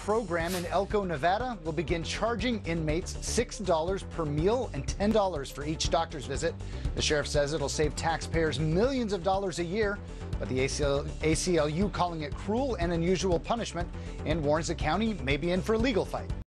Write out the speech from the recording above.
program in Elko, Nevada will begin charging inmates $6 per meal and $10 for each doctor's visit. The sheriff says it'll save taxpayers millions of dollars a year, but the ACLU calling it cruel and unusual punishment and warns the county may be in for a legal fight.